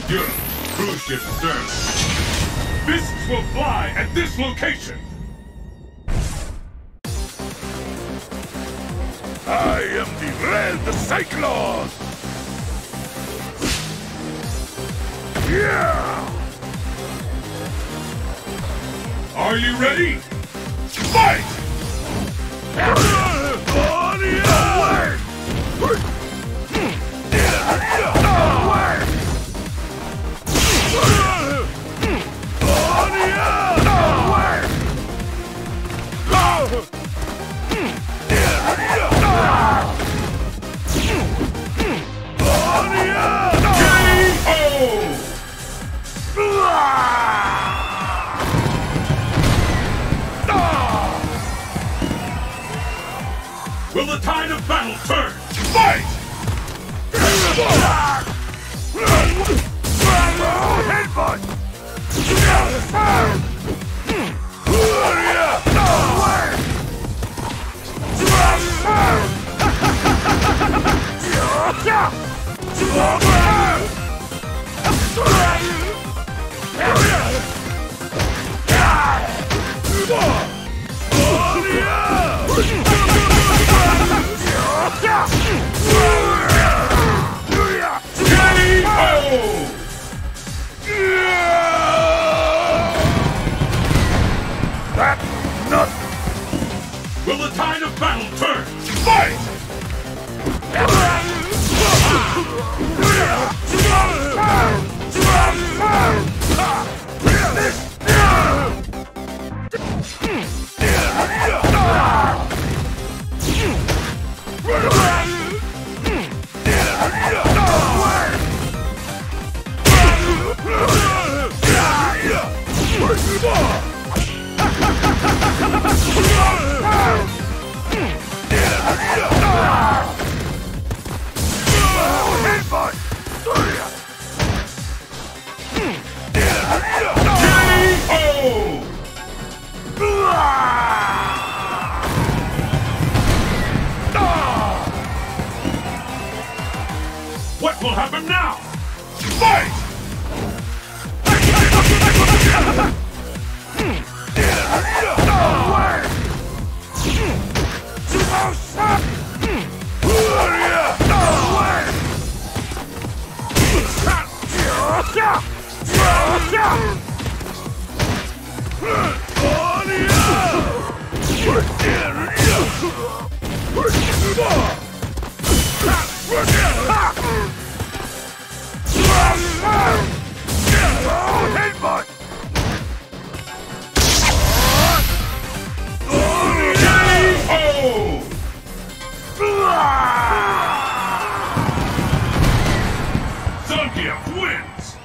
Good. Cruise ship stern. Fists will fly at this location. I am the Red Cyclone! Yeah! Are you ready? Fight! Will the tide of battle turn? Fight! Headbutt! Will the tide of battle turn? Fight! What will happen now? Fight! ZANGIEF wins!